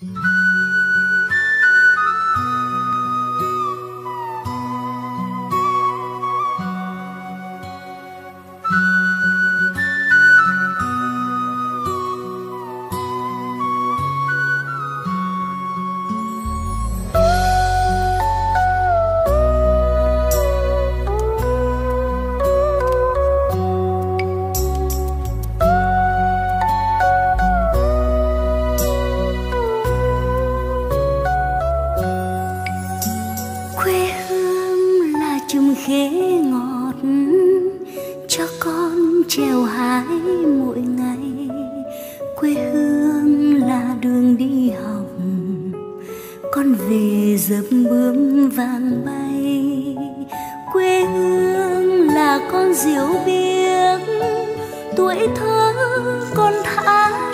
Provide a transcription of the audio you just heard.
khế ngọt cho con trèo hái mỗi ngày. Quê hương là đường đi học, con về dập bướm vàng bay. Quê hương là con diều biếc, tuổi thơ con thả